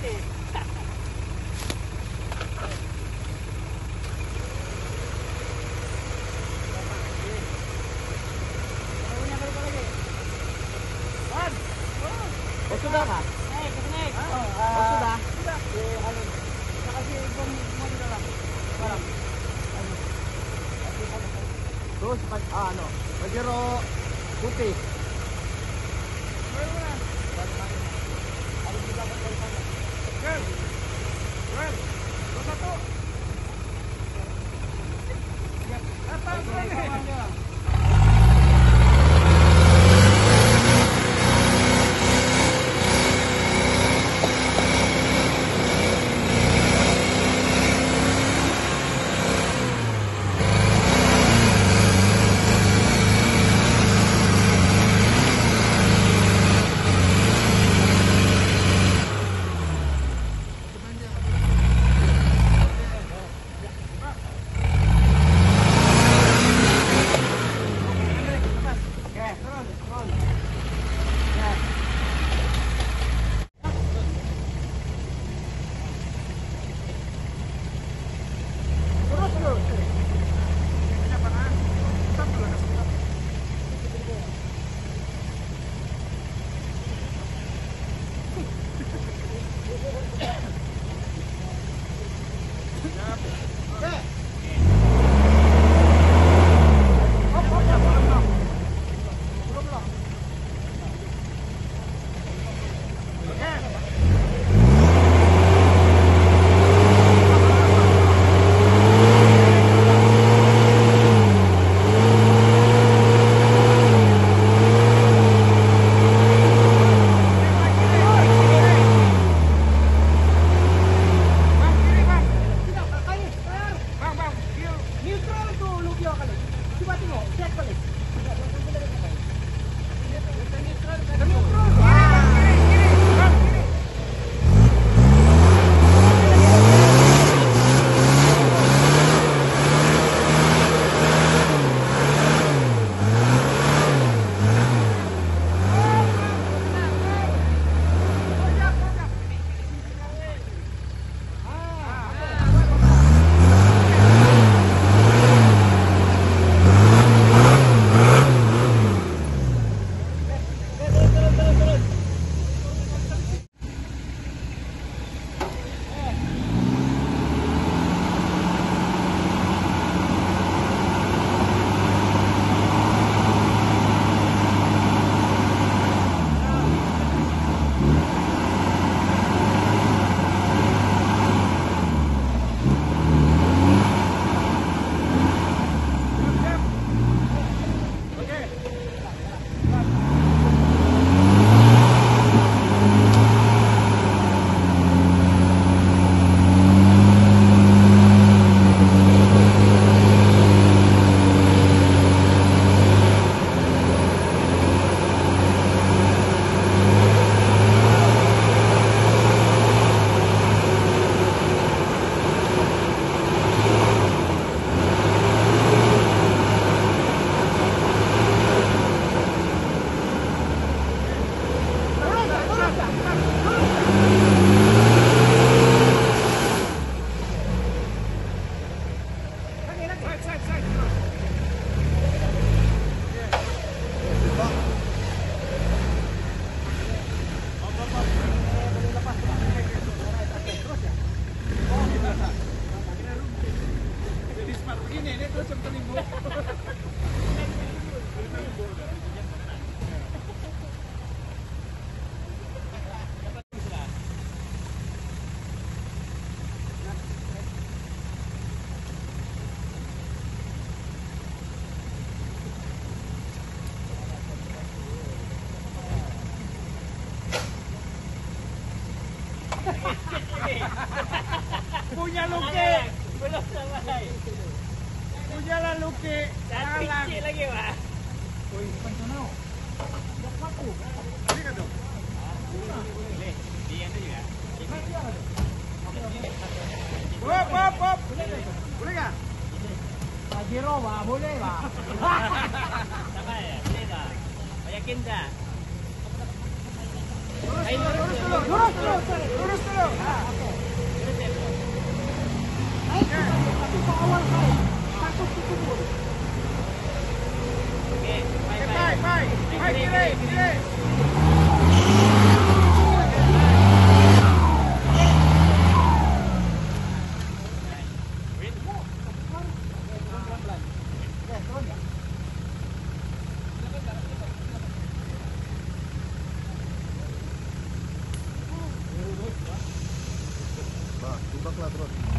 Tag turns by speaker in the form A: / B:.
A: Oh, sudah kah? Naik. Oh, sudah. Terus Pajero putih.
B: Punya Luki.
A: Belum sampai.
B: Punya lah Luki.
A: Cantik sikit lagi, Pak.
B: Oi, pantanau. Dah paku. Ini kan tu.
A: Boleh. Dia yang tu juga.
B: Hop. Boleh tak?
C: Pajero Pak, boleh Pak.
A: Sampai ya? Boleh tak? Yakin tak? Ay, lurus dulu.
B: Lurus dulu, lurus dulu.
C: Naik tapi ke awal baik. Takut kubur.
A: Oke, bye bye.
B: Baik, baik. Baik, kiri, kiri.
D: Bah, tubaklah terus.